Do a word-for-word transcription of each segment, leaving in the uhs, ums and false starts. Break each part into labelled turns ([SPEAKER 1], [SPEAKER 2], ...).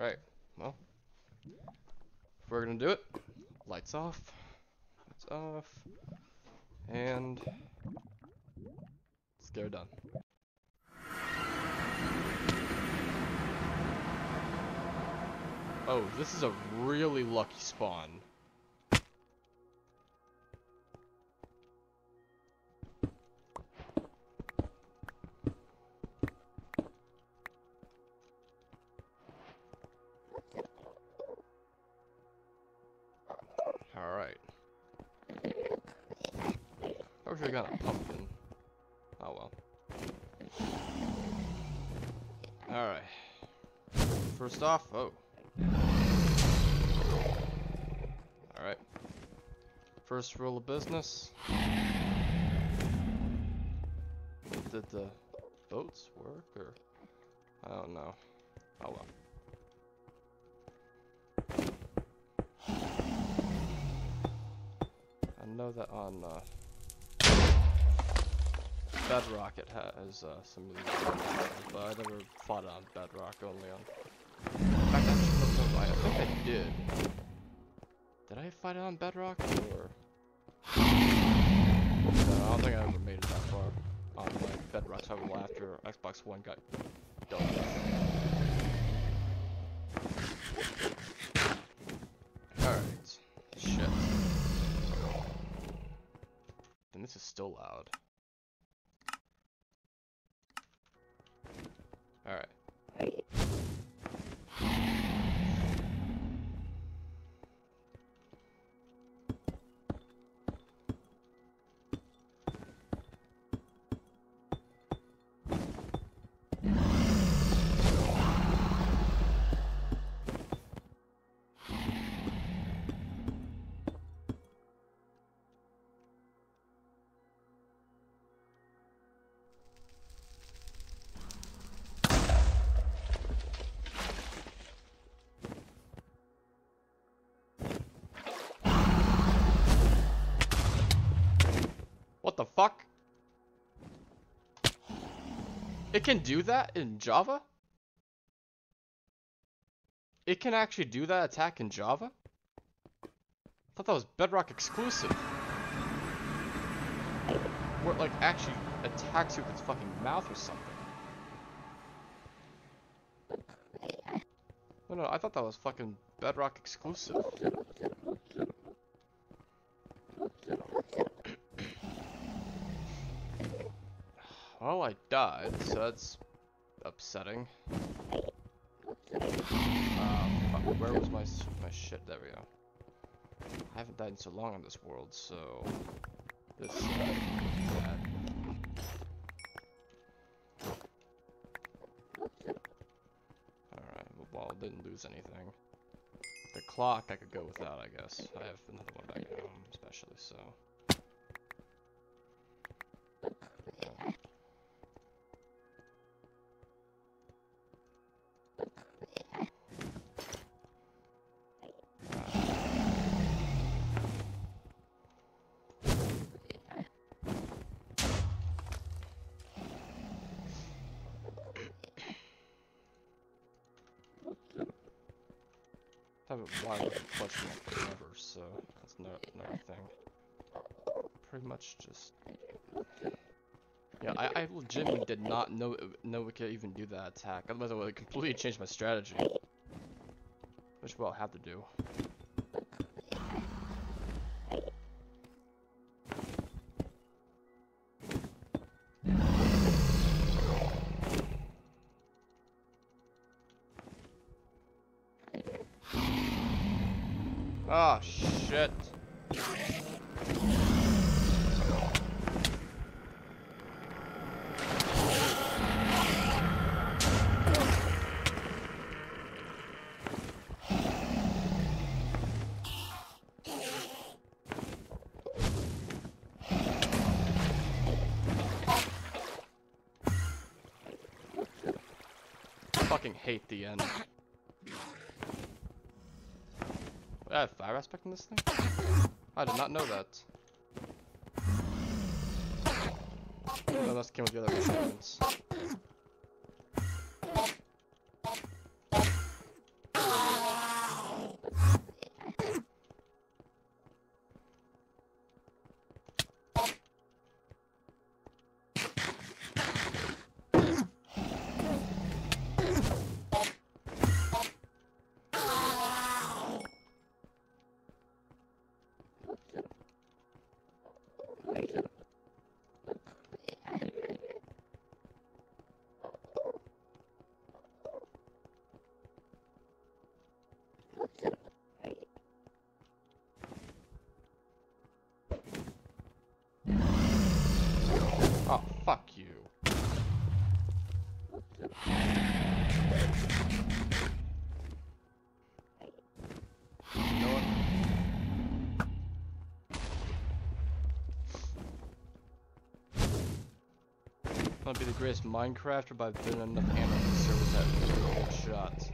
[SPEAKER 1] Alright, well, if we're gonna do it, lights off, lights off, and let's get her done. Oh, this is a really lucky spawn. Alright. I wish I got a pumpkin. Oh well. Alright. First off, oh. Alright. First rule of business. Did the boats work, or? I don't know. Oh well. I know that on uh, Bedrock it has uh, some of these things, but I never fought it on Bedrock, only on... In fact, I, should I think I did. Did I fight it on Bedrock, or... No, I don't think I ever made it that far on like Bedrock survival after Xbox One got done. Alright. Shit. And this is still loud. Alright. What the fuck? It can do that in Java? It can actually do that attack in Java? I thought that was Bedrock exclusive. Where it like actually attacks you with its fucking mouth or something. No, no, I thought that was fucking Bedrock exclusive. Well, I died, so that's upsetting. Um, fuck, where was my my shit? There we go. I haven't died in so long on this world, so this uh, is bad. Alright, well, didn't lose anything. The clock I could go without, I guess. I have another one back at home, especially, so. I haven't wired clutch forever, so that's no, another thing. Pretty much just... Yeah, I, I legitimately did not know know we could even do that attack. Otherwise I would have completely changed my strategy. Which we'll have to do. Oh shit. I fucking hate the end. I have fire aspect in this thing? I did not know that. No, that came with the other weapons. I'll be the greatest Minecrafter, but I've been in enough anarchy servers that have really good shots.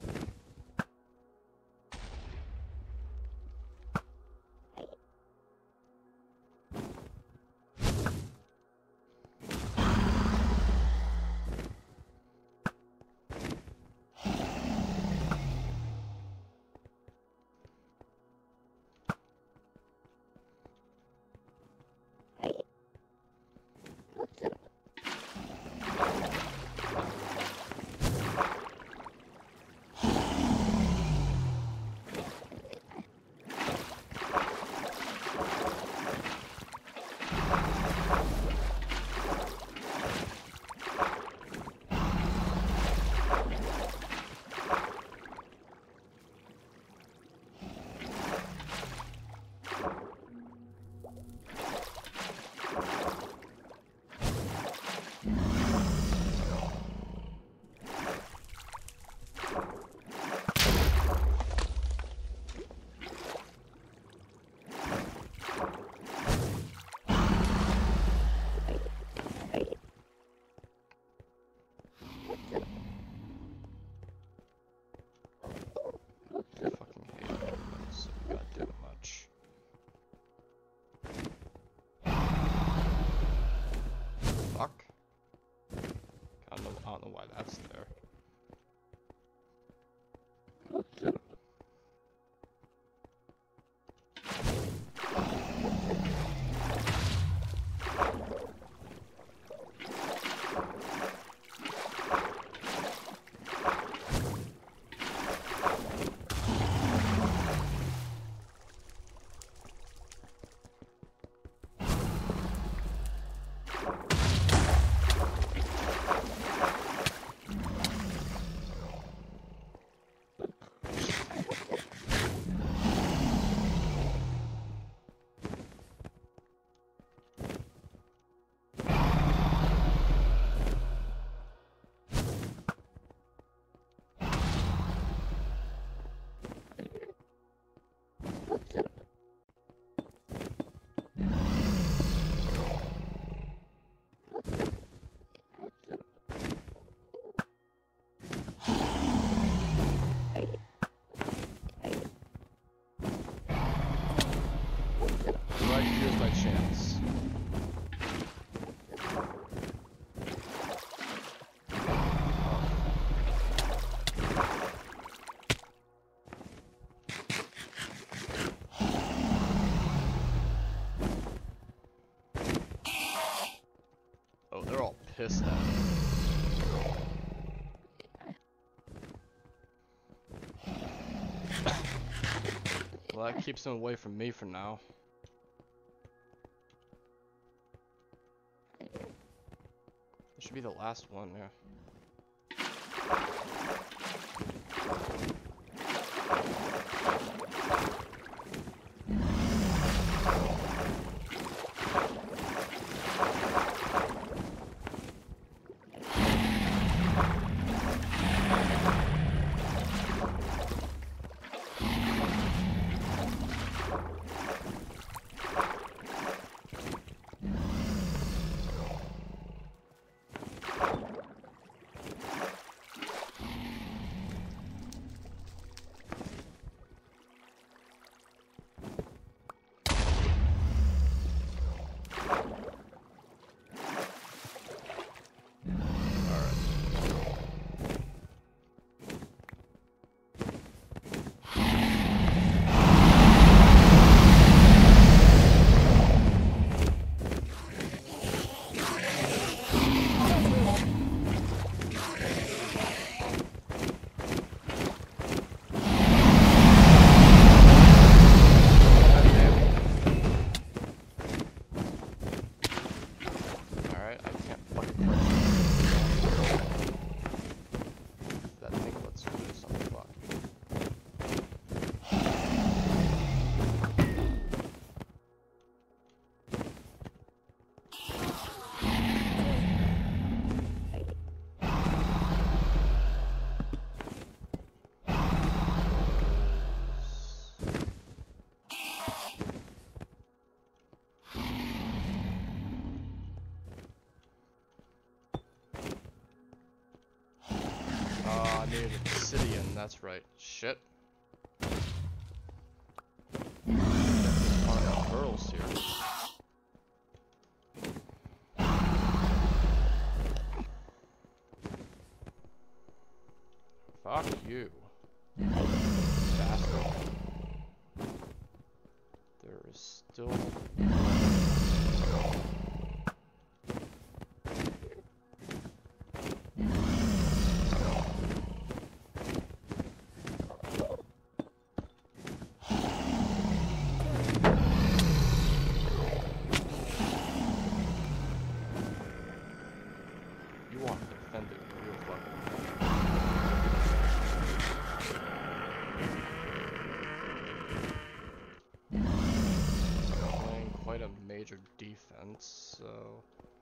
[SPEAKER 1] Fuck. I don't know, I don't know why that's there. Right here's my chance. Oh, they're all pissed at me. Well, that keeps them away from me for now. This should be the last one, yeah. need obsidian, that's right. Shit. Pearls here. Fuck you. Bastard. There is still... You want to defend it, real fucking. Playing quite a major defense, so...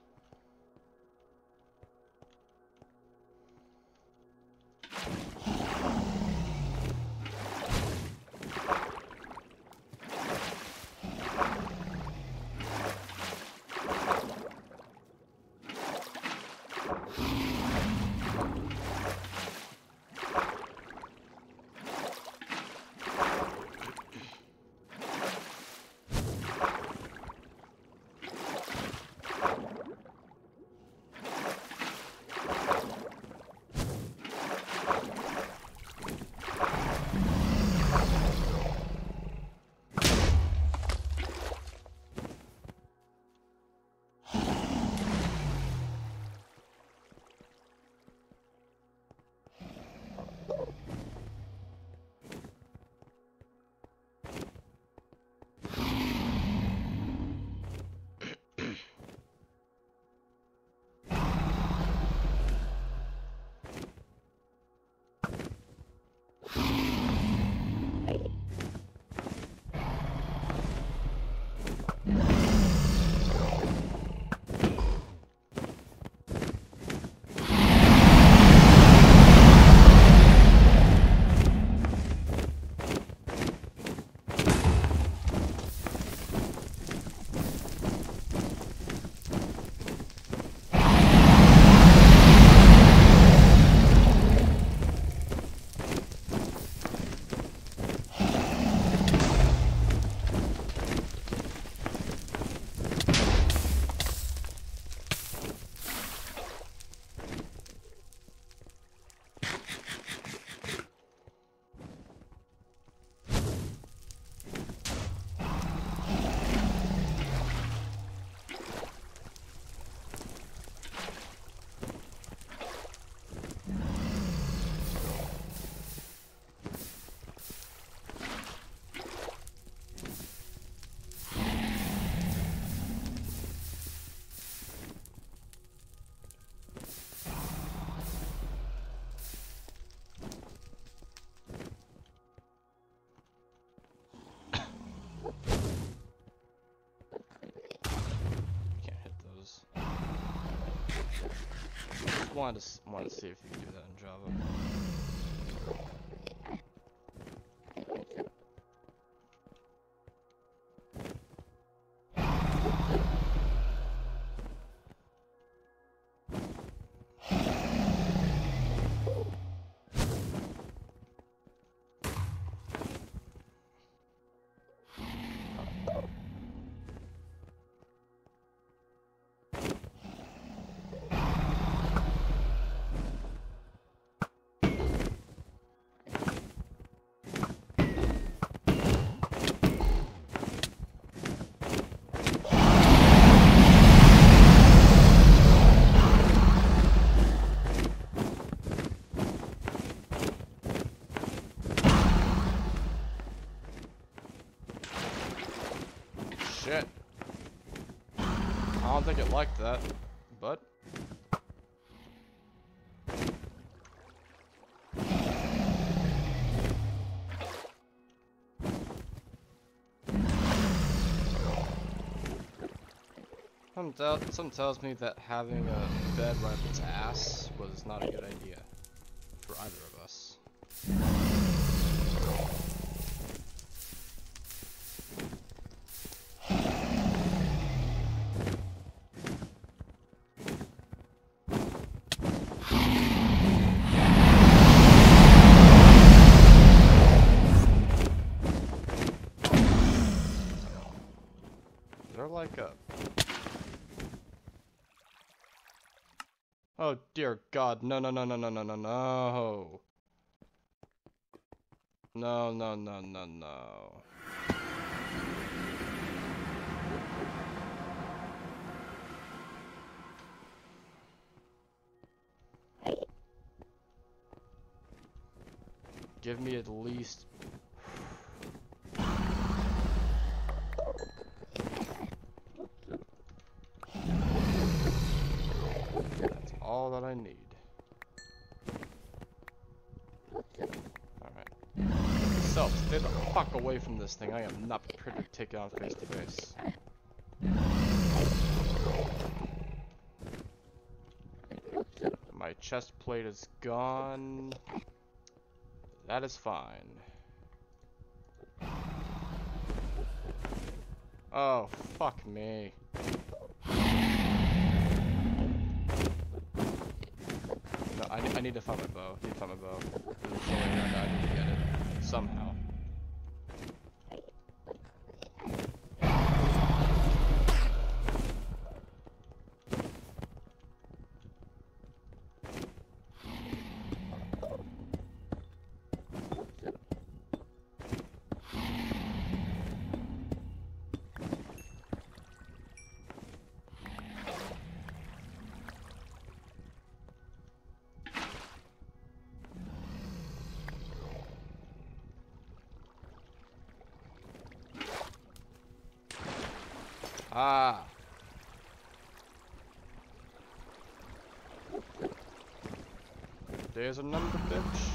[SPEAKER 1] Wanted to wanted to see if you could do that in Java. Shit. I don't think it liked that, but... Some, tell some tells me that having a bed right up its ass was not a good idea for either of us. Oh dear God, no no no no no no no no. No no no no no. Give me at least that's all that I need. Alright. So, stay the fuck away from this thing. I am not prepared to take it on face to face. My chest plate is gone. That is fine. Oh, fuck me. No, I, I need to find my bow. I need to find my bow. There's a way around, I need to get it. Somehow. Ah. There's a number, bitch.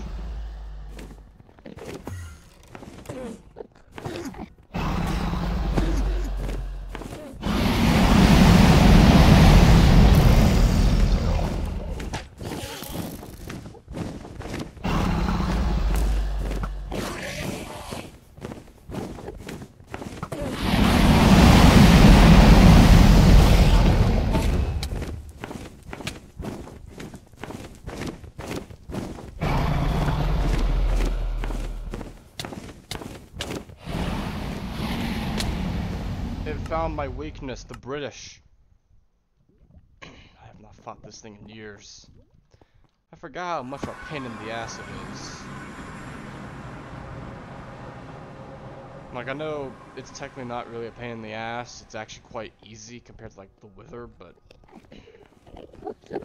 [SPEAKER 1] Found my weakness, the British. I have not fought this thing in years. I forgot how much of a pain in the ass it is. Like, I know it's technically not really a pain in the ass, it's actually quite easy compared to like the Wither, but it's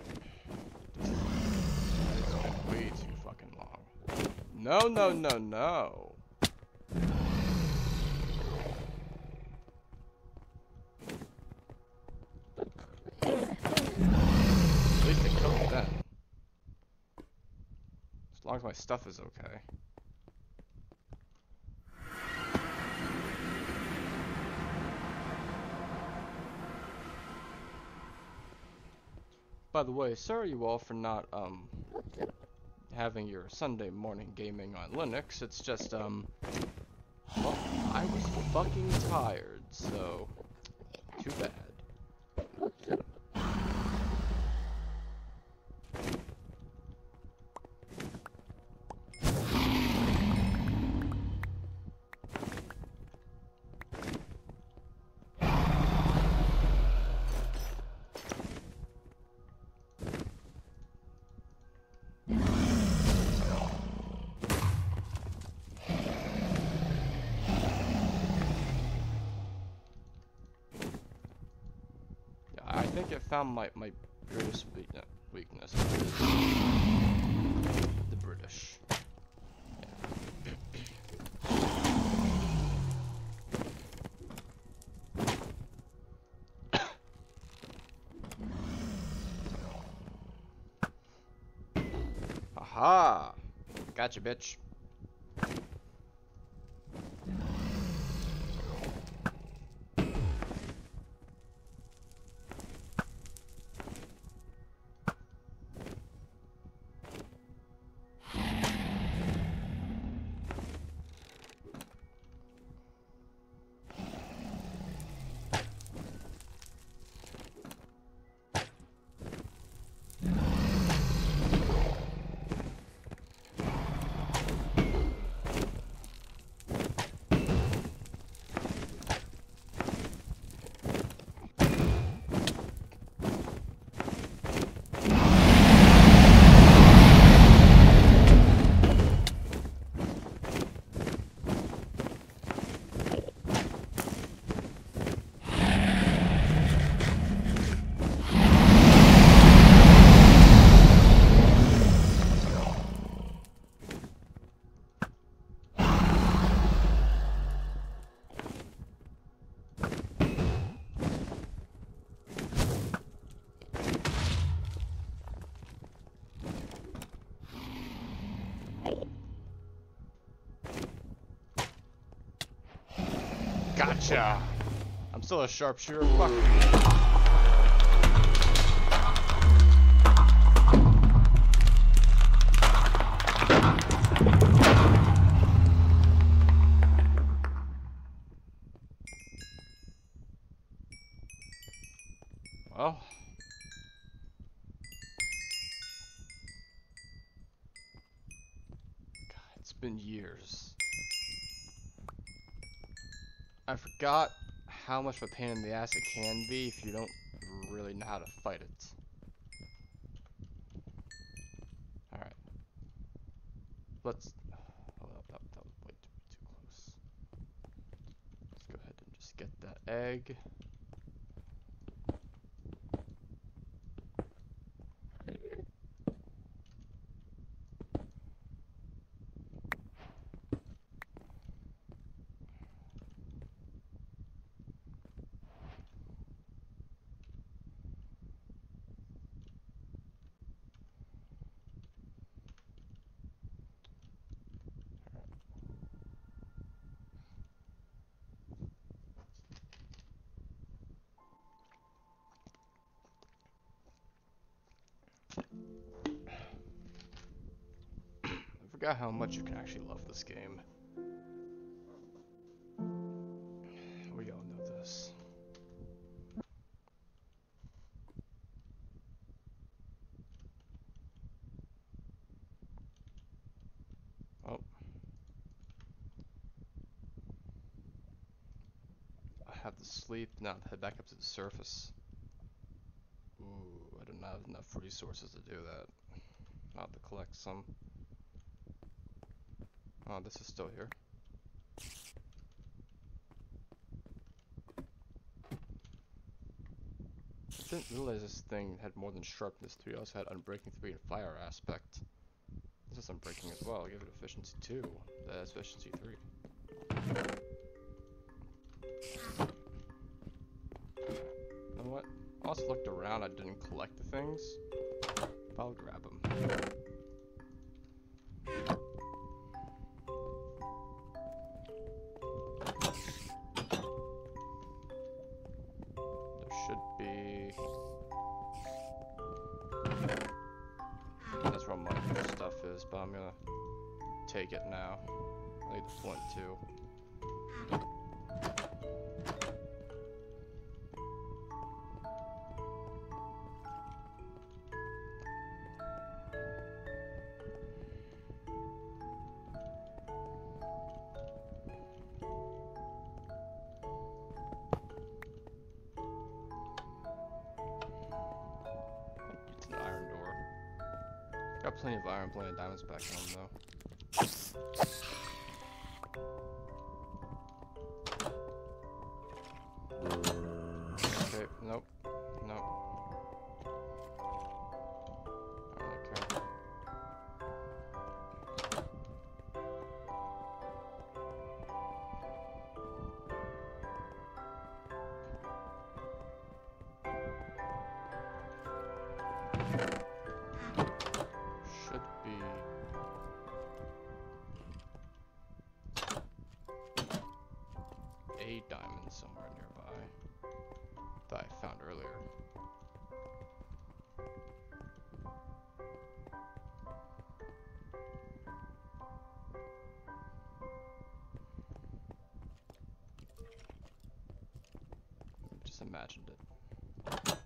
[SPEAKER 1] been way too fucking long. No, no, no, no. As long as my stuff is okay. By the way, sorry you all for not um having your Sunday morning gaming on Linux. It's just um well, I was fucking tired, so too bad. I think I found my, my greatest weakness, which is the British. Aha! Gotcha, bitch. Gotcha! I'm still a sharpshooter. Fuck. Well. God, it's been years. I forgot how much of a pain in the ass it can be if you don't really know how to fight it. Alright. Let's... Oh, that, that was way too, too close. Let's go ahead and just get that egg. I forgot how much you can actually love this game. We all know this. Oh. I have to sleep, now to head back up to the surface. Ooh, I don't have enough resources to do that. I'll have to collect some. Oh, this is still here. I didn't realize this thing had more than sharpness three. It also had unbreaking three and fire aspect. This is unbreaking as well. I'll give it efficiency two. That's efficiency three. You know what? I also looked around. I didn't collect the things. I'll grab them. There should be. That's where my stuff is, but I'm gonna take it now. I need the flint too. It's an iron door. Got plenty of iron, plenty of diamonds back home though. Okay, nope, nope. I don't really care. Should be a diamond somewhere nearby that I found earlier. Just imagined it.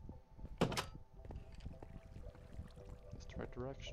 [SPEAKER 1] It's the right direction.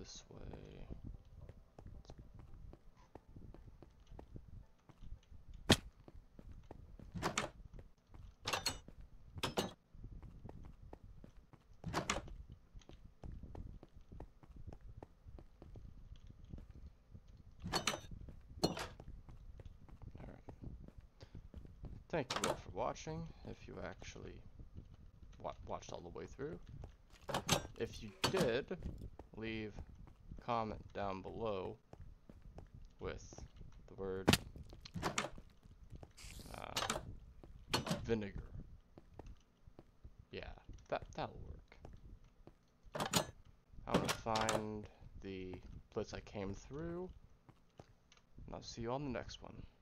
[SPEAKER 1] this way. Thank you all for watching, if you actually wa watched all the way through. If you did, leave a comment down below with the word uh, vinegar. Yeah, that, that'll work. I'm gonna find the place I came through, and I'll see you on the next one.